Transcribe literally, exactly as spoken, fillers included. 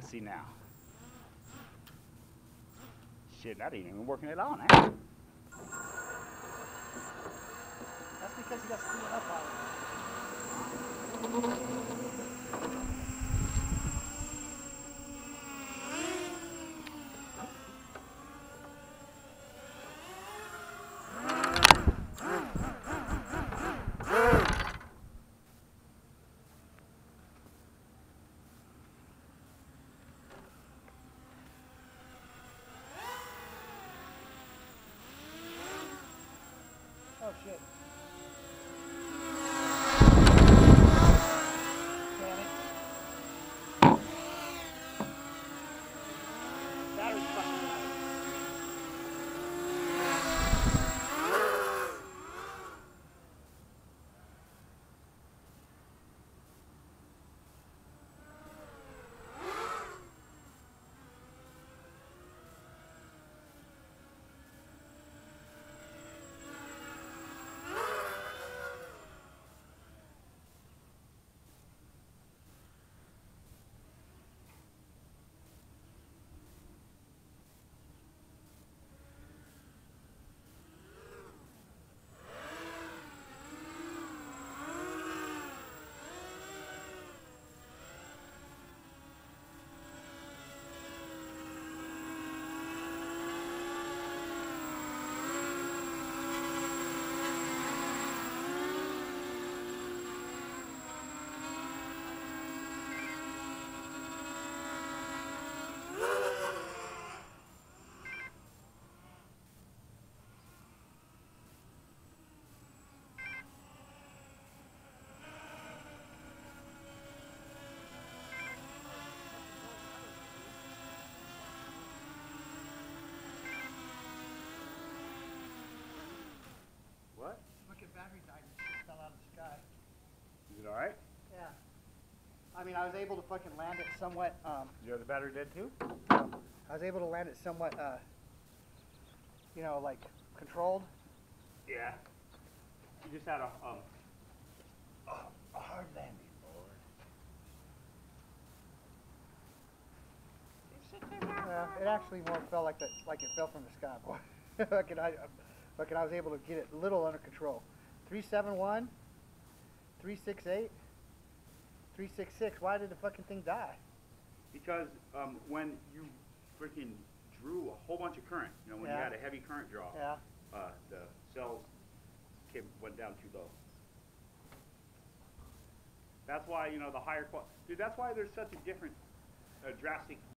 Let's see now. Shit, that ain't even working at all now. That's because you got spinning up on it. Oh shit. Damn it. Battery's fucking out. What? Fucking battery died and shit fell out of the sky. Is it alright? Yeah. I mean, I was able to fucking land it somewhat, um, You have the battery dead too? I was able to land it somewhat, uh, you know, like, controlled. Yeah. You just had a, um, a, a hard landing, Yeah, it actually more felt like that, like it fell from the sky, boy. fucking, I, fucking, I was able to get it a little under control. three seven one, three six eight, three six six. Why did the fucking thing die? Because um, when you freaking drew a whole bunch of current, you know, when Yeah. you had a heavy current draw, Yeah. uh, the cells came, went down too low. That's why, you know, the higher quality, dude, that's why there's such a different, uh, drastic